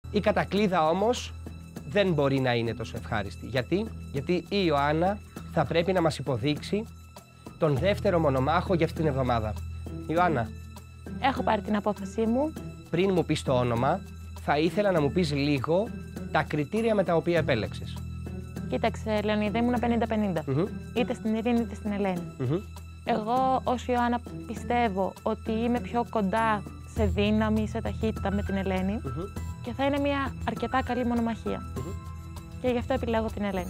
Η κατακλείδα όμως δεν μπορεί να είναι τόσο ευχάριστη. Γιατί η Ιωάννα θα πρέπει να μας υποδείξει τον δεύτερο μονομάχο για αυτήν την εβδομάδα. Ιωάννα. Έχω πάρει την απόφασή μου. Πριν μου πεις το όνομα, θα ήθελα να μου πεις λίγο τα κριτήρια με τα οποία επέλεξες. Κοίταξε, Λεωνίδα, ήμουνα 50-50. Είτε στην Ειρήνη είτε στην Ελένη. Εγώ ως Ιωάννα πιστεύω ότι είμαι πιο κοντά σε δύναμη, σε ταχύτητα με την Ελένη και θα είναι μια αρκετά καλή μονομαχία. Και γι' αυτό επιλέγω την Ελένη.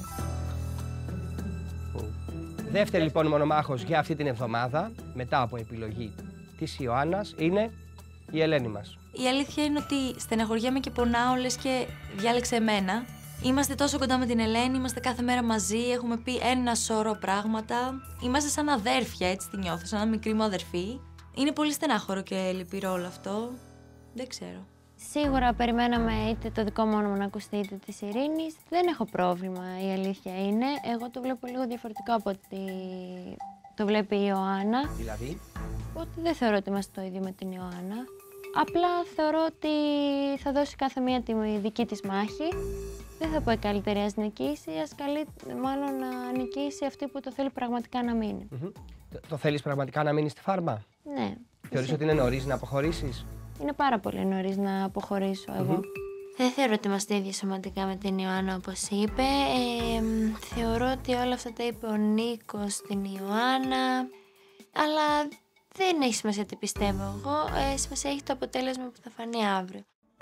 Δεύτερη λοιπόν μονομάχος για αυτή την εβδομάδα, μετά από επιλογή της Ιωάννας, είναι η Ελένη μας. Η αλήθεια είναι ότι στεναχωριέμαι και πονάω, λες και διάλεξε εμένα. Είμαστε τόσο κοντά με την Ελένη, είμαστε κάθε μέρα μαζί, έχουμε πει ένα σωρό πράγματα. Είμαστε σαν αδέρφια, έτσι τη νιώθω, σαν ένα μικρή μου αδερφή. Είναι πολύ στενάχωρο και λυπηρό όλο αυτό. Δεν ξέρω. Σίγουρα περιμέναμε είτε το δικό μου όνομα να ακουστεί είτε της Ειρήνης. Δεν έχω πρόβλημα, η αλήθεια είναι. Εγώ το βλέπω λίγο διαφορετικό από ότι το βλέπει η Ιωάννα. Δηλαδή? Ότι δεν θεωρώ ότι είμαστε το ίδιο με την Ιωάννα. Απλά θεωρώ ότι θα δώσει κάθε μία τη δική της μάχη. Δεν θα πω η καλύτερη ας νικήσει, μάλλον να νικήσει αυτή που το θέλει πραγματικά να μείνει. Το θέλεις πραγματικά να μείνεις στη φάρμα? Ναι. Θεωρείς ότι είναι νωρίς να αποχωρήσεις? Είναι πάρα πολύ νωρίς να αποχωρήσω εγώ. Δεν θεωρώ ότι είμαστε ίδιοι σωματικά με την Ιωάννα, όπως είπε. Θεωρώ ότι όλα αυτά τα είπε ο Νίκος στην Ιωάννα. Αλλά δεν έχει σημασία τι πιστεύω εγώ. Σημασία έχει το αποτέλεσμα που θα φανεί αύριο.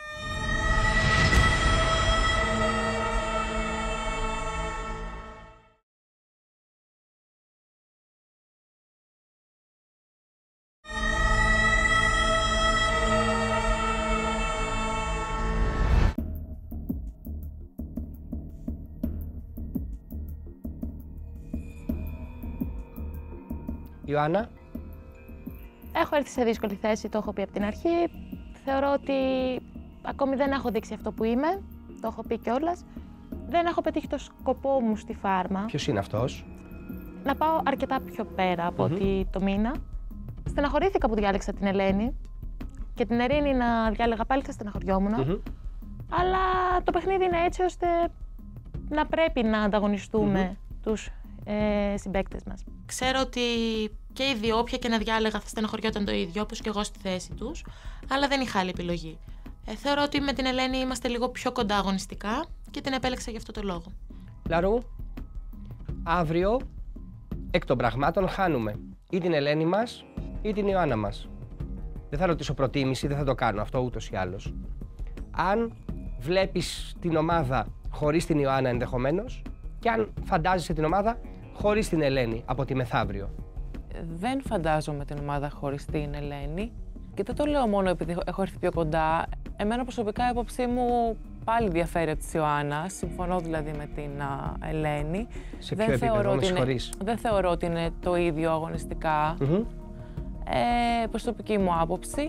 Ιωάννα. Έχω έρθει σε δύσκολη θέση, το έχω πει από την αρχή. Θεωρώ ότι ακόμη δεν έχω δείξει αυτό που είμαι, το έχω πει κιόλας. Δεν έχω πετύχει το σκοπό μου στη φάρμα. Ποιος είναι αυτός? Να πάω αρκετά πιο πέρα από ότι το μήνα. Στεναχωρήθηκα που διάλεξα την Ελένη και την Ειρήνη να διάλεγα πάλι θα στεναχωριόμουν. Αλλά το παιχνίδι είναι έτσι ώστε να πρέπει να ανταγωνιστούμε τους συμπαίκτες μας. Ξέρω ότι και οι δύο, όποια και να διάλεγα, θα στεναχωριόταν το ίδιο, όπως και εγώ στη θέση τους, αλλά δεν είχα άλλη επιλογή. Θεωρώ ότι με την Ελένη είμαστε λίγο πιο κοντά αγωνιστικά και την επέλεξα γι' αυτό το λόγο. Λαρού, αύριο εκ των πραγμάτων χάνουμε ή την Ελένη μας ή την Ιωάννα μας. Δεν θα ρωτήσω προτίμηση, δεν θα το κάνω αυτό ούτως ή άλλως. Αν βλέπεις την ομάδα χωρίς την Ιωάννα ενδεχομένως και αν φαντάζεσαι την ομάδα χωρίς την Ελένη από τη μεθαύριο. Δεν φαντάζομαι την ομάδα χωρίς την Ελένη και δεν το λέω μόνο επειδή έχω έρθει πιο κοντά. Εμένα προσωπικά η άποψή μου πάλι διαφέρει από τη Ιωάννα. Συμφωνώ δηλαδή με την Ελένη. Σε ποιο επίπεδο, με συγχωρείς? Δεν θεωρώ ότι είναι το ίδιο αγωνιστικά. Προσωπική μου άποψη.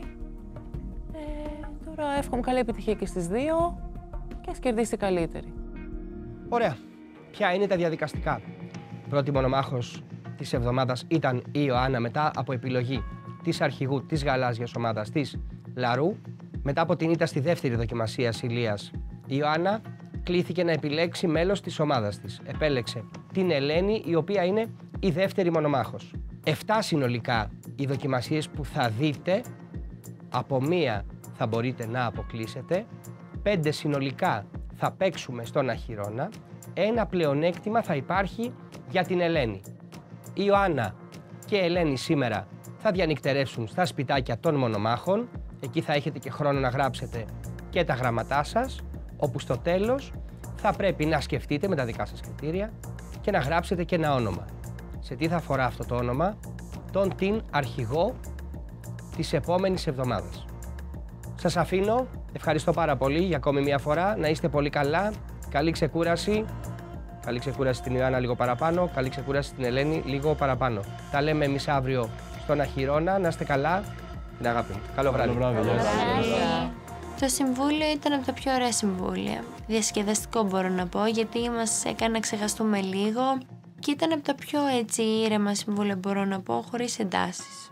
Τώρα εύχομαι καλή επιτυχία και στις δύο και ας κερδίσει η καλύτερη. Ωραία. Ποια είναι τα διαδικαστικά? Πρώτη μονομάχος της εβδομάδας ήταν η Ιωάννα μετά από επιλογή της αρχηγού της γαλάζιας ομάδας της Λαρού. Μετά από την ήττα στη δεύτερη δοκιμασία Ηλίας, η Ιωάννα κλήθηκε να επιλέξει μέλος της ομάδας της. Επέλεξε την Ελένη, η οποία είναι η δεύτερη μονομάχος. 7 συνολικά οι δοκιμασίες που θα δείτε, από μία θα μπορείτε να αποκλείσετε, 5 συνολικά θα παίξουμε στον αχυρώνα, ένα πλεονέκτημα θα υπάρχει για την Ελένη. Η Ιωάννα και η Ελένη σήμερα θα διανυκτερεύσουν στα σπιτάκια των μονομάχων. Εκεί θα έχετε και χρόνο να γράψετε και τα γραμματά σας, όπου στο τέλος θα πρέπει να σκεφτείτε με τα δικά σας κριτήρια και να γράψετε και ένα όνομα. Σε τι θα αφορά αυτό το όνομα? Την αρχηγό της επόμενης εβδομάδας. Σας αφήνω. Ευχαριστώ πάρα πολύ για ακόμη μια φορά. Να είστε πολύ καλά. Καλή ξεκούραση. Καλή ξεκούραση στην Ιωάννα λίγο παραπάνω. Καλή ξεκούραση στην Ελένη λίγο παραπάνω. Τα λέμε εμείς αύριο στον αχυρώνα. Να είστε καλά. Την αγάπη μου. Καλό βράδυ. Το συμβούλιο ήταν από τα πιο ωραία συμβούλια. Διασκεδαστικό μπορώ να πω, γιατί μας έκανε να ξεχαστούμε λίγο και ήταν από τα πιο έτσι ήρεμα συμβούλια μπορώ να πω, χωρίς εντάσεις.